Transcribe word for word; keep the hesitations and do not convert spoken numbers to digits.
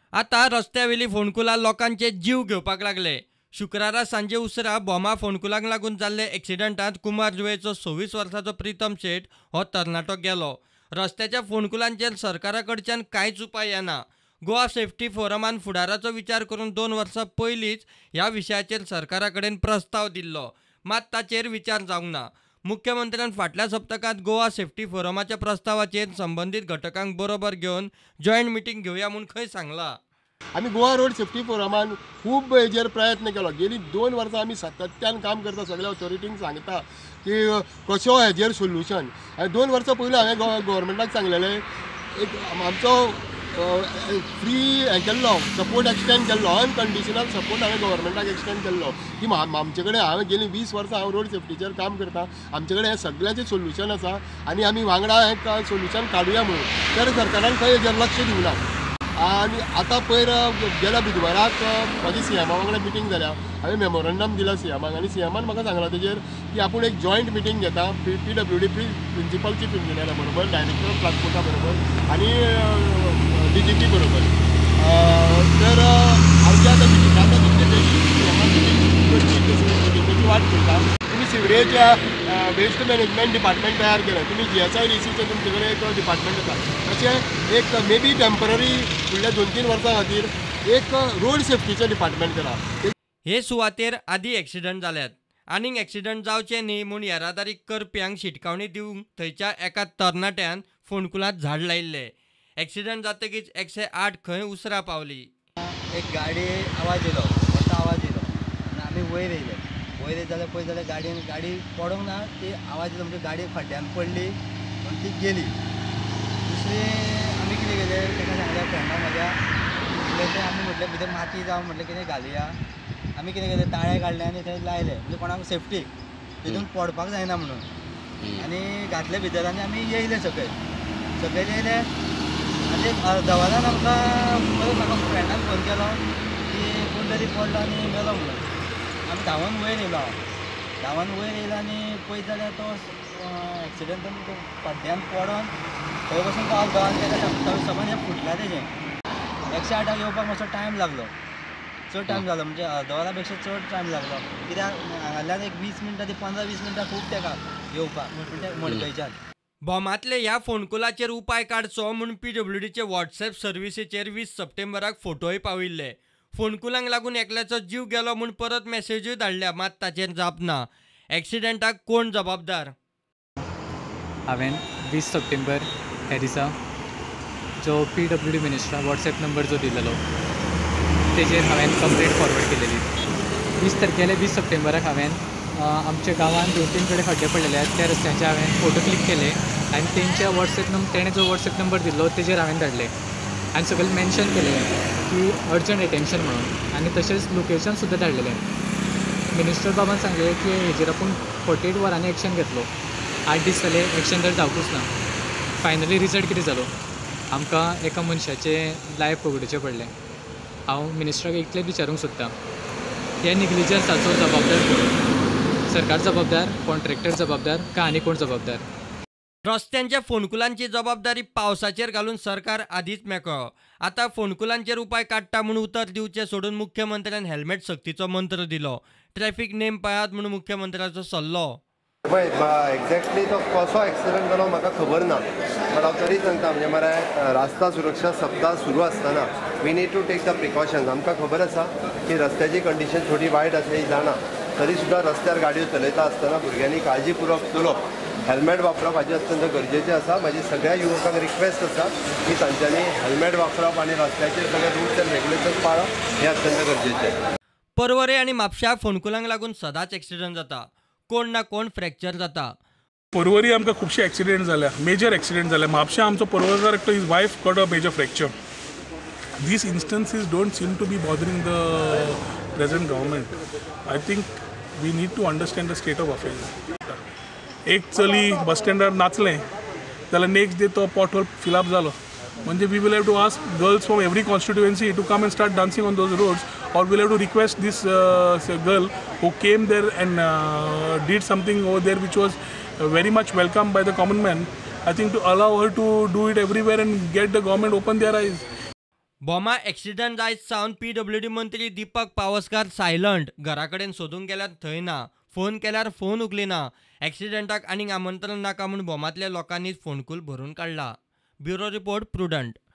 आता रस्त्यावेली फोणकुलां लोकांचे जीव घेवपाक लागले. शुक्रारा सांजे उसरा बोमा फोणकुलांक लागून जाल्ले एक्सिडंटात कुमार जुवेचो सव्वीस वर्साचो प्रितम शेट हो तरणाटो गेलो. रस्त्याच्या फोणकुलांचेर सरकारा कडच्यान कांयच उपाय येना. गोवा सेफ्टी फोरमान फुडाराचो विचार करून दोन वर्सां पयलींच ह्या विशयाचेर सरकारा कडेन प्रस्ताव दिल्लो, मात ताचेर विचार जावंक ना. मुख्यमंत्र्यान फाटल्या सप्तकांत गोवा सेफ्टी फोरमाच्या प्रस्तावाचेर संबंधीत घटकांक बरोबर घेवन जॉयंट मिटींग घेवया म्हूण खंय सांगलां. आमी गोवा रोड सेफ्टी फोरमान खूब हेजेर प्रयत्न केलो. गेली दोन वर्सां आमी सातत्यान काम करता, सगळ्या ऑथॉरिटींक सांगता की कशो हेजेर सोल्युशन. आनी दोन वर्सां पयलीं हांवें गव्हर्मेंटाक सांगलेलें एक आमचो फ्री हें केल्लो सपोर्ट एक्सटेंड केल्लो, अनकंडिशनल सपोर्ट हांवें गव्हर्मेंटाक एक्सटेंड केल्लो की आमचे कडेन हांवें गेली वीस वर्सां हांव रोड सेफ्टीचेर काम करता, आमचे कडेन हें सगळ्याचें सोल्युशन आसा आनी आमी वांगडा हें सोल्युशन काडुया म्हणून. तर सरकारान खंय हेजेर लक्ष दिवना. आनी आतां पयर गेल्या बुधवाराक म्हाजी सीएमा वांगडा मिटींग जाल्या. हांवें मेमोरंडम दिला सीएमाक आनी सीएमान म्हाका सांगलां तेजेर की आपूण एक जॉयंट मिटींग घेता P P W D principal chief इंजिनियरा बरोबर, डायरेक्टर ऑफ ट्रान्सपोर्टा बरोबर आनी डी जी पी बरोबर. तर आमच्या आतां मिटींग आतां तुमचे मिटींगेची वाट पळयता. तुमी सिवरेज वेस्ट मॅनेजमेंट डिपार्टमेंट तयार केला, तुमी जी एस आय डी सीचे तुमचे कडेन एक डिपार्टमेंट आसा. तशें एक मे बी टेम्पररी फुडल्या दोन तीन वर्सां खातीर एक रोड सेफ्टीचें डिपार्टमेंट करा. हे सुवातेर आदी एक्सिडंट जाल्यात. आनीक एक्सिडंट जावचे न्ही म्हूण येरादारी करप्यांक शिटकावणी दिवंक थंयच्या एका तरणाट्यान फोणकुलांत झाड लायिल्ले. एक्सिडंट जातकीच एकशे आठ खंय उसरा पावली. एक गाडी आवाज येयलो, मोठो आवाज येयलो आनी आमी वयर येयले. वयर येत जाल्यार पळय जाल्यार गाडयेन गाडी पडोंक ना, ती आवाज येयलो म्हणजे गाडी खड्ड्यान पडली आनी ती गेली. दुसरी आमी कितें केलें, ताका सांगलें फ्रेंडा म्हाज्या कितें आमी म्हटलें भितर माती जावं म्हटलें कितें घालुया. आमी कितें केलें, ताळे काडले आनी थंय लायले म्हणजे कोणाक सेफ्टी तितून पडपाक जायना म्हणून. आनी घातले भितर आनी आमी येयले सकयल. सकयल येयले आनी अर्द वरान आमकां म्हाका फ्रेंडान फोन केलो की कोण तरी पडलो आनी गेलो म्हणून. आमी धांवन वयर येयलो. हांव धांवन वयर येयलो आनी पळयत जाल्यार तो एक्सिडंटान तो खड्ड्यान पडोन थंय बसून पावलो आनी ताका समज हें फुटलां तेजें. एकशे आठाक येवपाक मातसो टायम लागलो, चड टायम जालो म्हणजे अर्द वरा पेक्षा चड टायम लागलो. कित्याक हांगांतल्यान एक वीस मिनटां ती पंदरा वीस मिनटां खूब ताका येवपाक म्हणजे मडकयच्यान. बोमांतले ह्या फोणकुलाचेर उपाय काडचो म्हूण पी डब्ल्यू डीचे व्हॉट्सॅप सर्विसेचेर वीस सप्टेंबराक फोटोय पाविल्ले. फोणकुलांक लागून एकल्याचो जीव गेलो म्हूण परत मॅसेजूय धाडल्या, मात ताचेर जाप ना. एक्सिडंटाक कोण जबाबदार? हांवें वीस सप्टेंबर ह्या दिसा जो पी डब्ल्यू डी मिनिस्टराक वॉट्सॅप नंबर जो दिलेलो तेजेर हांवें कंप्लेंट फॉरवर्ड केलेली. वीस तारखेले वीस सप्टेंबराक हांवें आमच्या गांवांत दोन तीन कडेन खड्डे पडलेले आहेत, त्या रस्त्याचे हांवें फोटो क्लिक केले आनी तेंच्या वॉट्सॅप नंबर तेणें जो वॉट्सॅप नंबर दिल्लो तेजेर हांवें धाडले आनी सगळें मेन्शन केलें की अर्जंट एटेन्शन म्हणून आनी तशेंच लोकेशन सुद्दां धाडलेलें. मिनिस्टर बाबान सांगलें की हेजेर आपूण फोर्टी एट वरांनी एक्शन घेतलो. आठ दीस जाले एक्शन तर जावपूच ना. फायनली रिजल्ट कितें जालो, आमकां एका मनशाचें लायफ वगडुचें पडलें. हांव मिनिस्टराक इतलेंच विचारूंक सोदतां, ह्या निग्लिजन्साचो जबाबदार कोण? सरकार जबाबदार, कॉन्ट्रॅक्टर जबाबदार काय आनी कोण जबाबदार? रस्त्यांच्या फोणकुलांची जबाबदारी पावसाचेर घालून सरकार आदींच मेकळो. आतां फोणकुलांचेर उपाय काडटा म्हूण उतर दिवचें सोडून मुख्यमंत्र्यान हेल्मेट सक्तीचो मंत्र दिलो. ट्रॅफीक नेम पाळात म्हूण मुख्यमंत्र्याचो सल्लो. पळय एक्झॅक्टली तो कसो एक्सिडंट जालो म्हाका खबर ना, बट हांव तरी सांगता म्हणजे मरे रस्ता सुरक्षा सप्ताह सुरू आसतना we need to take the precautions. आमकां खबर आसा की रस्त्याची कंडिशन थोडी वायट आसा ही जाणा, तरी सुद्दां रस्त्यार गाडयो चलयता आसतना भुरग्यांनी काळजीपूर्वक चलोवप, हेल्मेट वापरप हाजें अत्यंत गरजेचें आसा. म्हाजी सगळ्या युवकांक रिक्वेस्ट आसा की तांच्यांनी हेल्मेट वापरप आनी रस्त्याचेर सगळे रुल्स एंड रेग्युलेशन्स पाळप हें अत्यंत गरजेचें. परवरे आनी म्हापश्या फोणकुलांक लागून सदांच एक्सिडंट जाता, कोण ना कोण फ्रॅक्चर जाता. परवरी आमकां खुबशे एक्सिडेंट जाल्या, मेजर एक्सिडेंट जाल्या. म्हापश्या आमचो परवरकार एकटो his wife got a major fracture. These instances don't seem to be bothering the present government. I think we need to understand the state of affairs. एक चली बस स्टँडार नाचलें जाल्यार नेक्स्ट डे तो pothole fill up जालो म्हणजे we will have to ask girls from every constituency to come and start dancing on those roads, or we'll have to request this uh, girl who came there and uh, did something over there which was uh, very much welcomed by the common man. I think to allow her to do it everywhere and get the government open their eyes. बॉमा accident जायत सावन P W D मंत्री Deepak Pawaskar silent. घरा कडेन सोदूंक गेल्यार थंय ना. फोन केल्यार फोन उखलिना. एक्सिडंटाक आनीक आमंत्रण नाका म्हूण बॉमांतल्या लोकांनीच फोणकूल भरून काडला. Bureau report prudent.